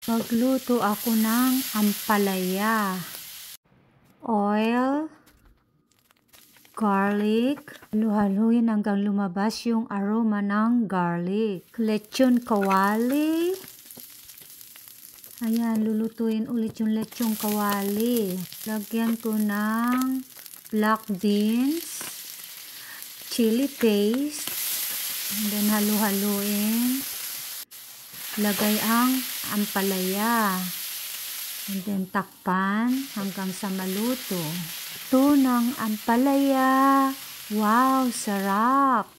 Magluto ako ng ampalaya. Oil, garlic, halu-haluin hanggang lumabas yung aroma ng garlic. Lechon kawali. Ayan, lulutuin ulit yung lechon kawali. Lagyan ko ng black beans, chili paste, and then halu-haluin. Lagay ang ampalaya. And then takpan hanggang sa maluto. Ito ng ampalaya. Wow, sarap!